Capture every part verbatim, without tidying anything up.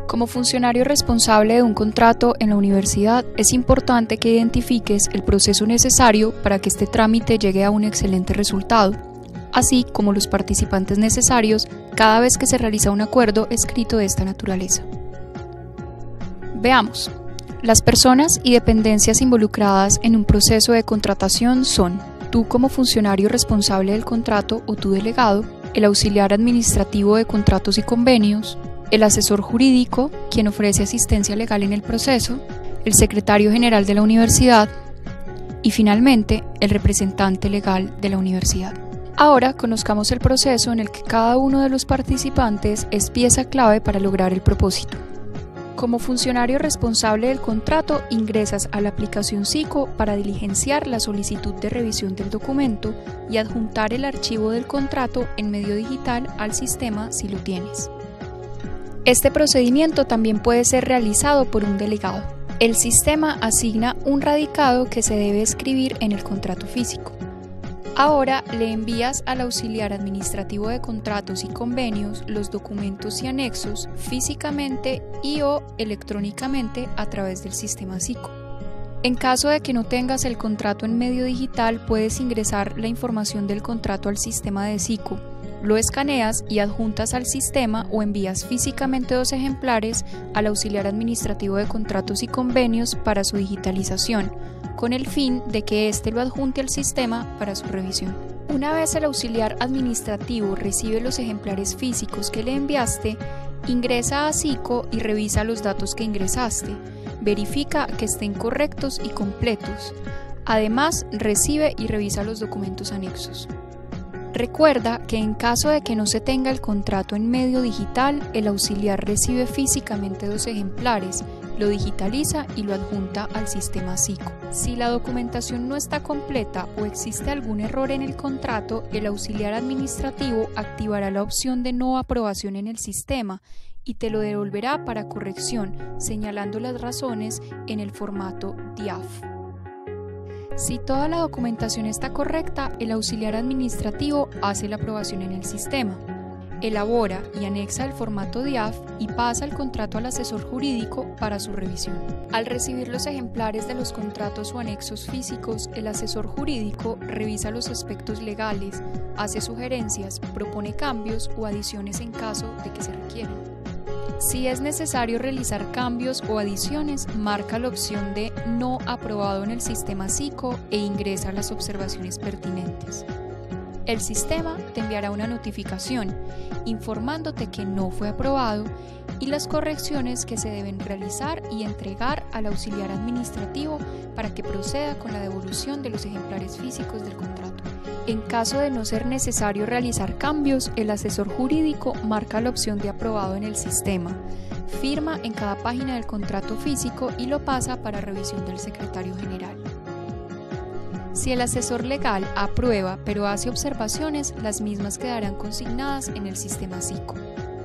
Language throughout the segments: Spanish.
Como funcionario responsable de un contrato en la universidad, es importante que identifiques el proceso necesario para que este trámite llegue a un excelente resultado, así como los participantes necesarios cada vez que se realiza un acuerdo escrito de esta naturaleza. Veamos. Las personas y dependencias involucradas en un proceso de contratación son tú como funcionario responsable del contrato o tu delegado, el auxiliar administrativo de contratos y convenios, el asesor jurídico, quien ofrece asistencia legal en el proceso, el secretario general de la universidad y finalmente el representante legal de la universidad. Ahora conozcamos el proceso en el que cada uno de los participantes es pieza clave para lograr el propósito. Como funcionario responsable del contrato, ingresas a la aplicación SICO para diligenciar la solicitud de revisión del documento y adjuntar el archivo del contrato en medio digital al sistema si lo tienes. Este procedimiento también puede ser realizado por un delegado. El sistema asigna un radicado que se debe escribir en el contrato físico. Ahora le envías al auxiliar administrativo de contratos y convenios los documentos y anexos físicamente y o electrónicamente a través del sistema SICO. En caso de que no tengas el contrato en medio digital, puedes ingresar la información del contrato al sistema de SICO. Lo escaneas y adjuntas al sistema o envías físicamente dos ejemplares al auxiliar administrativo de contratos y convenios para su digitalización, con el fin de que éste lo adjunte al sistema para su revisión. Una vez el auxiliar administrativo recibe los ejemplares físicos que le enviaste, ingresa a SICO y revisa los datos que ingresaste, verifica que estén correctos y completos. Además, recibe y revisa los documentos anexos. Recuerda que en caso de que no se tenga el contrato en medio digital, el auxiliar recibe físicamente dos ejemplares, lo digitaliza y lo adjunta al sistema SICO. Si la documentación no está completa o existe algún error en el contrato, el auxiliar administrativo activará la opción de no aprobación en el sistema y te lo devolverá para corrección, señalando las razones en el formato D I A F. Si toda la documentación está correcta, el auxiliar administrativo hace la aprobación en el sistema, elabora y anexa el formato D I A F y pasa el contrato al asesor jurídico para su revisión. Al recibir los ejemplares de los contratos o anexos físicos, el asesor jurídico revisa los aspectos legales, hace sugerencias, propone cambios o adiciones en caso de que se requieran. Si es necesario realizar cambios o adiciones, marca la opción de no aprobado en el sistema SICO e ingresa las observaciones pertinentes. El sistema te enviará una notificación informándote que no fue aprobado y las correcciones que se deben realizar y entregar al auxiliar administrativo para que proceda con la devolución de los ejemplares físicos del contrato. En caso de no ser necesario realizar cambios, el asesor jurídico marca la opción de aprobado en el sistema, firma en cada página del contrato físico y lo pasa para revisión del secretario general. Si el asesor legal aprueba pero hace observaciones, las mismas quedarán consignadas en el sistema SICO.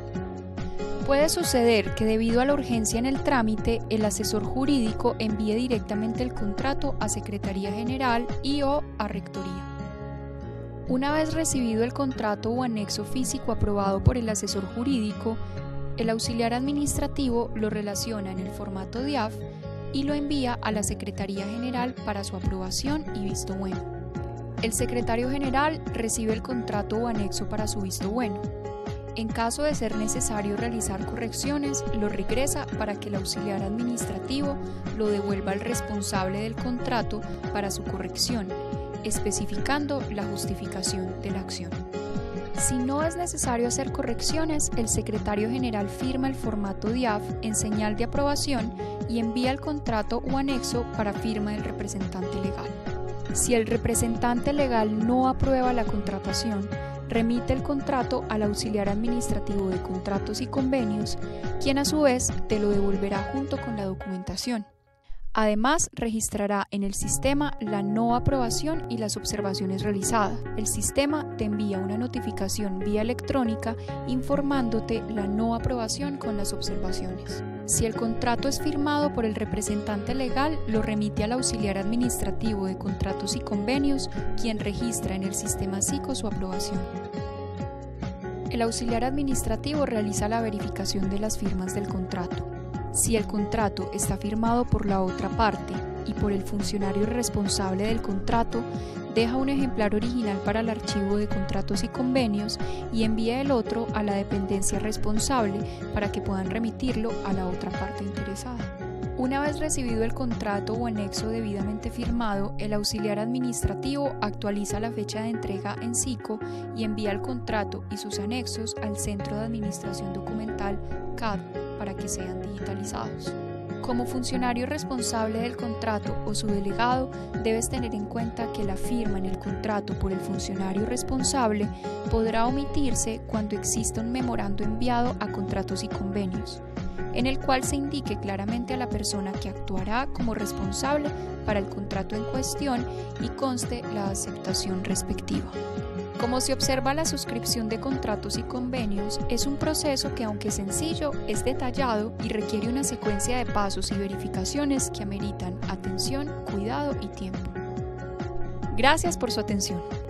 Puede suceder que debido a la urgencia en el trámite, el asesor jurídico envíe directamente el contrato a Secretaría General y o a Rectoría. Una vez recibido el contrato o anexo físico aprobado por el asesor jurídico, el auxiliar administrativo lo relaciona en el formato D I A F y lo envía a la Secretaría General para su aprobación y visto bueno. El secretario general recibe el contrato o anexo para su visto bueno. En caso de ser necesario realizar correcciones, lo regresa para que el auxiliar administrativo lo devuelva al responsable del contrato para su corrección, especificando la justificación de la acción. Si no es necesario hacer correcciones, el secretario general firma el formato D I A F en señal de aprobación y envía el contrato o anexo para firma del representante legal. Si el representante legal no aprueba la contratación, remite el contrato al auxiliar administrativo de contratos y convenios, quien a su vez te lo devolverá junto con la documentación. Además, registrará en el sistema la no aprobación y las observaciones realizadas. El sistema te envía una notificación vía electrónica informándote la no aprobación con las observaciones. Si el contrato es firmado por el representante legal, lo remite al auxiliar administrativo de contratos y convenios, quien registra en el sistema SICO su aprobación. El auxiliar administrativo realiza la verificación de las firmas del contrato. Si el contrato está firmado por la otra parte y por el funcionario responsable del contrato, deja un ejemplar original para el archivo de contratos y convenios y envía el otro a la dependencia responsable para que puedan remitirlo a la otra parte interesada. Una vez recibido el contrato o anexo debidamente firmado, el auxiliar administrativo actualiza la fecha de entrega en SICO y envía el contrato y sus anexos al Centro de Administración Documental C A D para que sean digitalizados. Como funcionario responsable del contrato o su delegado, debes tener en cuenta que la firma en el contrato por el funcionario responsable podrá omitirse cuando exista un memorando enviado a contratos y convenios, en el cual se indique claramente a la persona que actuará como responsable para el contrato en cuestión y conste la aceptación respectiva. Como se observa, la suscripción de contratos y convenios es un proceso que, aunque sencillo, es detallado y requiere una secuencia de pasos y verificaciones que ameritan atención, cuidado y tiempo. Gracias por su atención.